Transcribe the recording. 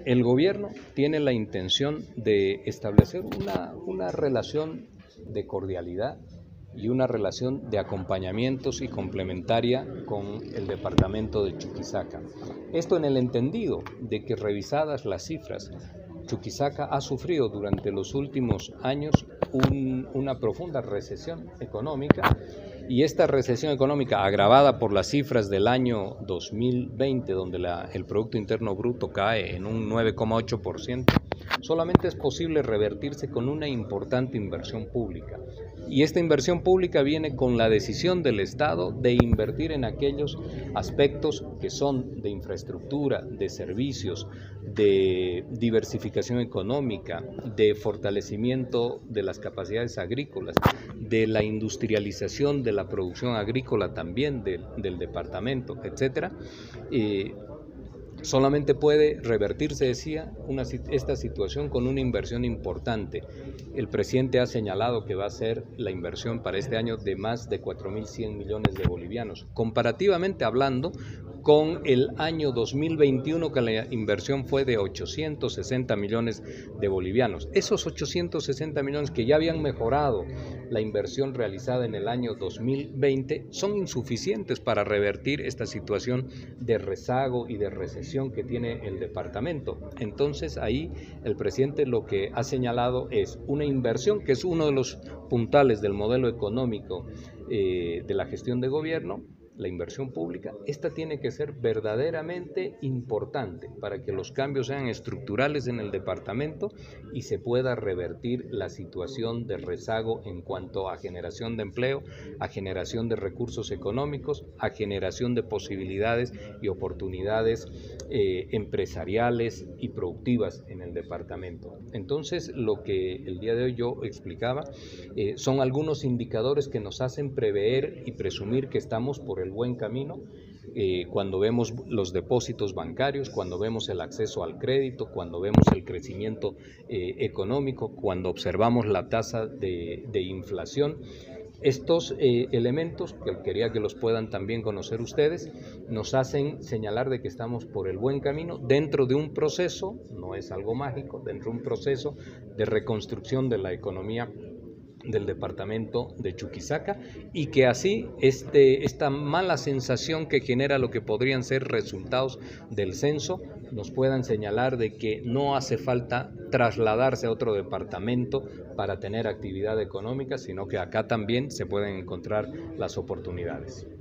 El gobierno tiene la intención de establecer una relación de cordialidad y una relación de acompañamientos y complementaria con el departamento de Chuquisaca. Esto en el entendido de que, revisadas las cifras, Chuquisaca ha sufrido durante los últimos años una profunda recesión económica, y esta recesión económica, agravada por las cifras del año 2020, donde el Producto Interno Bruto cae en un 9,8%, solamente es posible revertirse con una importante inversión pública. Y esta inversión pública viene con la decisión del Estado de invertir en aquellos aspectos que son de infraestructura, de servicios, de diversificación económica, de fortalecimiento de las capacidades agrícolas, de la industrialización de la producción agrícola también del departamento, etcétera. Solamente puede revertirse, decía, esta situación con una inversión importante. El presidente ha señalado que va a ser la inversión para este año de más de 4.100 millones de bolivianos. Comparativamente hablando, con el año 2021, que la inversión fue de 860 millones de bolivianos. Esos 860 millones que ya habían mejorado la inversión realizada en el año 2020 son insuficientes para revertir esta situación de rezago y de recesión que tiene el departamento. Entonces ahí el presidente lo que ha señalado es una inversión que es uno de los puntales del modelo económico de la gestión de gobierno. La inversión pública, esta tiene que ser verdaderamente importante para que los cambios sean estructurales en el departamento y se pueda revertir la situación de rezago en cuanto a generación de empleo, a generación de recursos económicos, a generación de posibilidades y oportunidades empresariales y productivas en el departamento. Entonces, lo que el día de hoy yo explicaba son algunos indicadores que nos hacen prever y presumir que estamos por el buen camino. Cuando vemos los depósitos bancarios, cuando vemos el acceso al crédito, cuando vemos el crecimiento económico, cuando observamos la tasa de inflación. Estos elementos, que quería que los puedan también conocer ustedes, nos hacen señalar de que estamos por el buen camino dentro de un proceso, no es algo mágico, dentro de un proceso de reconstrucción de la economía del departamento de Chuquisaca, y que así esta mala sensación que genera lo que podrían ser resultados del censo nos puedan señalar de que no hace falta trasladarse a otro departamento para tener actividad económica, sino que acá también se pueden encontrar las oportunidades.